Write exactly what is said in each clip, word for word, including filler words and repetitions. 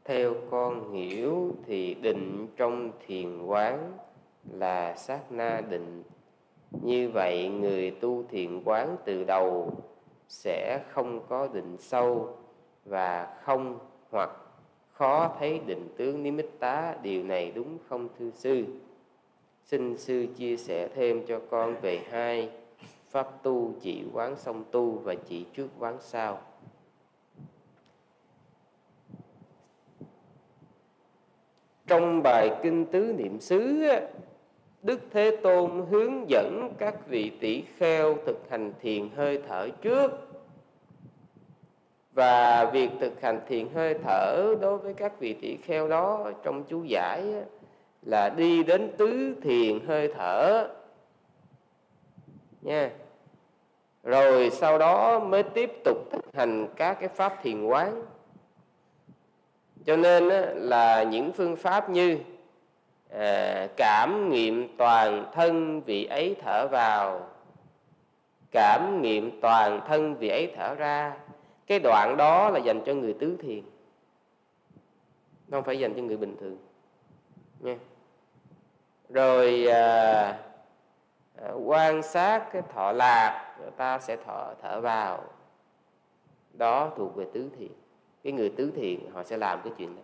Theo con hiểu thì định trong thiền quán là sát na định. Như vậy người tu thiền quán từ đầu sẽ không có định sâu và không hoặc khó thấy định tướng nimitta. Điều này đúng không thưa sư? Xin sư chia sẻ thêm cho con về hai pháp tu: chỉ quán xong tu và chỉ trước quán sau. Trong bài Kinh Tứ Niệm xứ, Đức Thế Tôn hướng dẫn các vị tỷ kheo thực hành thiền hơi thở trước. Và việc thực hành thiền hơi thở đối với các vị tỷ kheo đó trong chú giải là đi đến tứ thiền hơi thở nha. Rồi sau đó mới tiếp tục thực hành các cái pháp thiền quán. Cho nên là những phương pháp như à, cảm nghiệm toàn thân vị ấy thở vào, cảm nghiệm toàn thân vị ấy thở ra. Cái đoạn đó là dành cho người tứ thiền, không phải dành cho người bình thường nha. Rồi à, à, quan sát cái thọ lạc, ta sẽ thọ thở vào. Đó thuộc về tứ thiền. Cái người tứ thiền họ sẽ làm cái chuyện đó.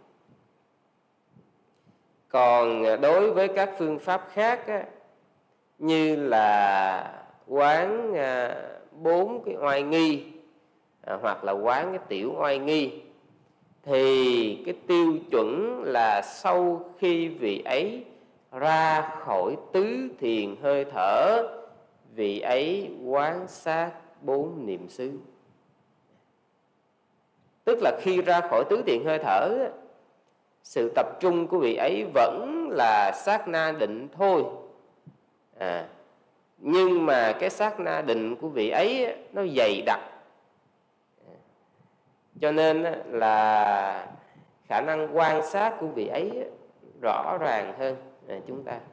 Còn đối với các phương pháp khác á, như là quán à, bốn cái oai nghi à, hoặc là quán cái tiểu oai nghi, thì cái tiêu chuẩn là sau khi vị ấy ra khỏi tứ thiền hơi thở, vị ấy quán sát bốn niệm xứ. Tức là khi ra khỏi tứ thiền hơi thở, sự tập trung của vị ấy vẫn là sát na định thôi. À, nhưng mà cái sát na định của vị ấy nó dày đặc, cho nên là khả năng quan sát của vị ấy rõ ràng hơn chúng ta.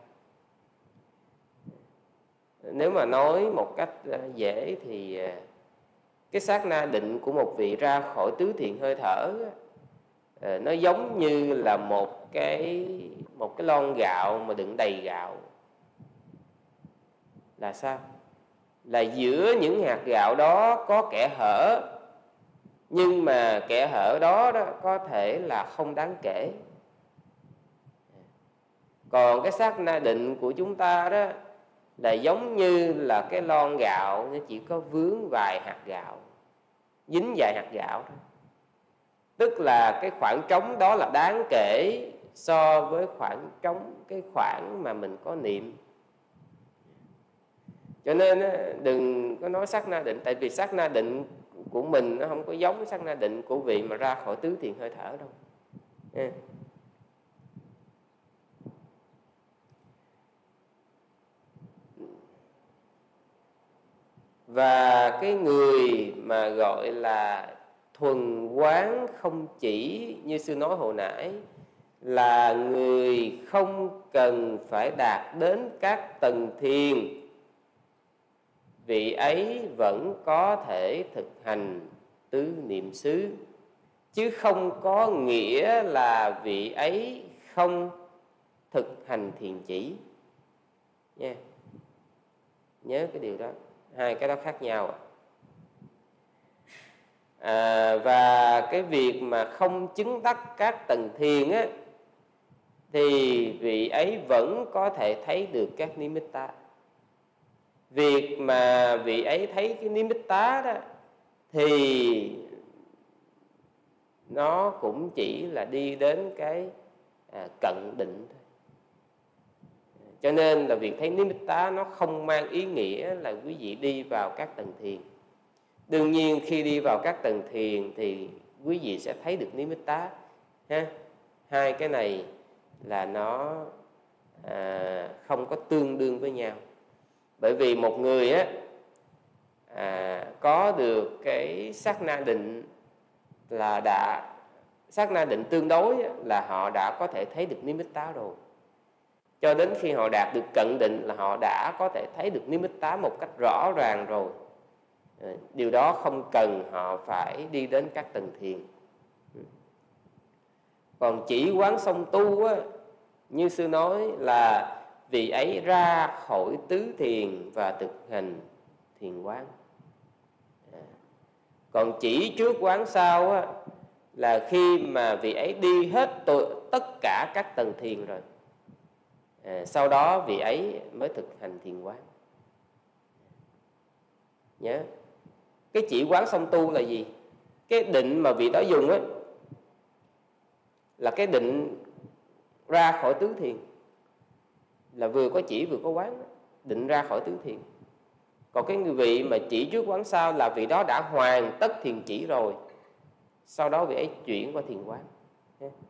Nếu mà nói một cách dễ thì cái sát na định của một vị ra khỏi tứ thiền hơi thở nó giống như là một cái một cái lon gạo mà đựng đầy gạo. Là sao? Là giữa những hạt gạo đó có kẽ hở, nhưng mà kẽ hở đó, đó có thể là không đáng kể. Còn cái sát na định của chúng ta đó là giống như là cái lon gạo, nó chỉ có vướng vài hạt gạo, dính vài hạt gạo thôi. Tức là cái khoảng trống đó là đáng kể so với khoảng trống, cái khoảng mà mình có niệm. Cho nên đừng có nói sát na định, tại vì sát na định của mình nó không có giống sát na định của vị mà ra khỏi tứ thiền hơi thở đâu. Yeah. Và cái người mà gọi là thuần quán không chỉ, như sư nói hồi nãy, là người không cần phải đạt đến các tầng thiền, vị ấy vẫn có thể thực hành tứ niệm xứ, chứ không có nghĩa là vị ấy không thực hành thiền chỉ nha. Nhớ cái điều đó, hai cái đó khác nhau. À, và cái việc mà không chứng đắc các tầng thiền á, thì vị ấy vẫn có thể thấy được các nimitta. Việc mà vị ấy thấy cái nimitta đó thì nó cũng chỉ là đi đến cái à, cận định thôi. Cho nên là việc thấy nimitta nó không mang ý nghĩa là quý vị đi vào các tầng thiền. Đương nhiên khi đi vào các tầng thiền thì quý vị sẽ thấy được nimitta ha. Hai cái này là nó à, không có tương đương với nhau. Bởi vì một người á à, có được cái sát na định là đã sát na định tương đối á, là họ đã có thể thấy được nimitta rồi. Cho đến khi họ đạt được cận định là họ đã có thể thấy được nimitta một cách rõ ràng rồi. Điều đó không cần họ phải đi đến các tầng thiền. Còn chỉ quán xong tu á, như sư nói là vị ấy ra khỏi tứ thiền và thực hành thiền quán. Còn chỉ trước quán sau á, là khi mà vị ấy đi hết tất cả các tầng thiền rồi, à, sau đó vị ấy mới thực hành thiền quán. Nhớ, cái chỉ quán xong tu là gì? Cái định mà vị đó dùng á, là cái định ra khỏi tứ thiền, là vừa có chỉ vừa có quán, định ra khỏi tứ thiền. Còn cái người vị mà chỉ trước quán sau là vị đó đã hoàn tất thiền chỉ rồi, sau đó vị ấy chuyển qua thiền quán.